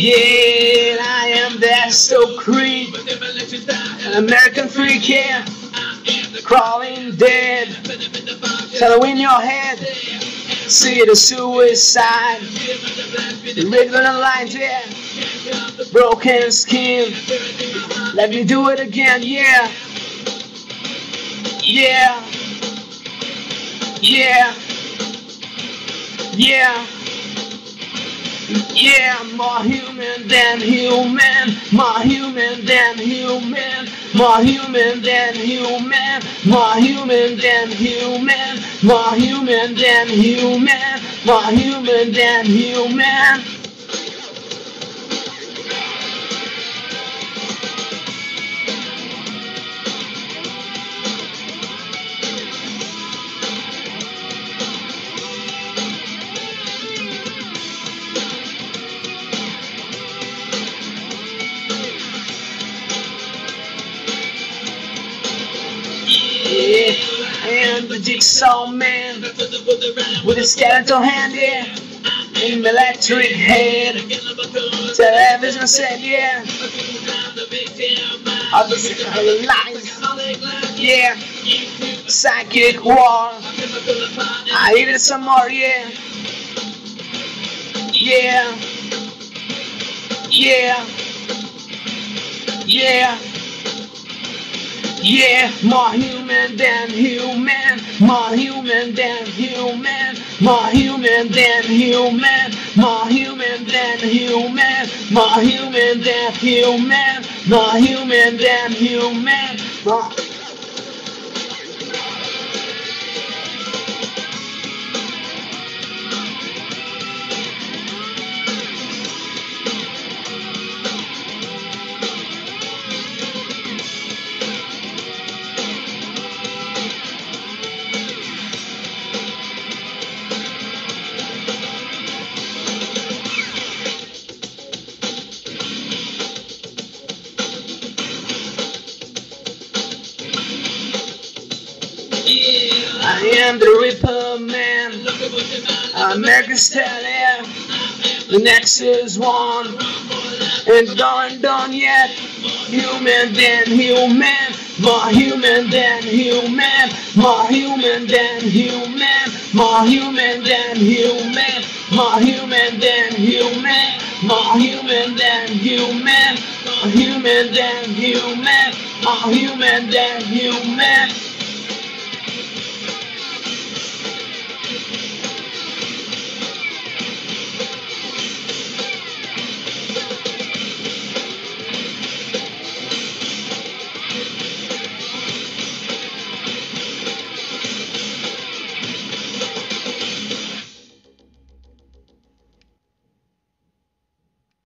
Yeah, I am that so creep, an American freak, yeah, crawling dead, shadow in your head, see the suicide, written on lines, yeah, broken skin, let me do it again, yeah, yeah, yeah, yeah. Yeah, more human than human, more human than human, more human than human, more human than human, more human than human, more human than human. Yeah, I am the jigsaw man with a skeletal hand, yeah, and an electric head. Television set, yeah, all the lines, yeah, psychic war. I eat it some more, yeah, yeah, yeah, yeah. Yeah, more human than human, more human than human, more human than human, more human than human, more human than human, more human than human, more. I am the Ripper Man, American style, yeah. The next is one, and done yet. Human than human, more human than human, more human than human, more human than human, more human than human, more human than human, more human than human, more human than human.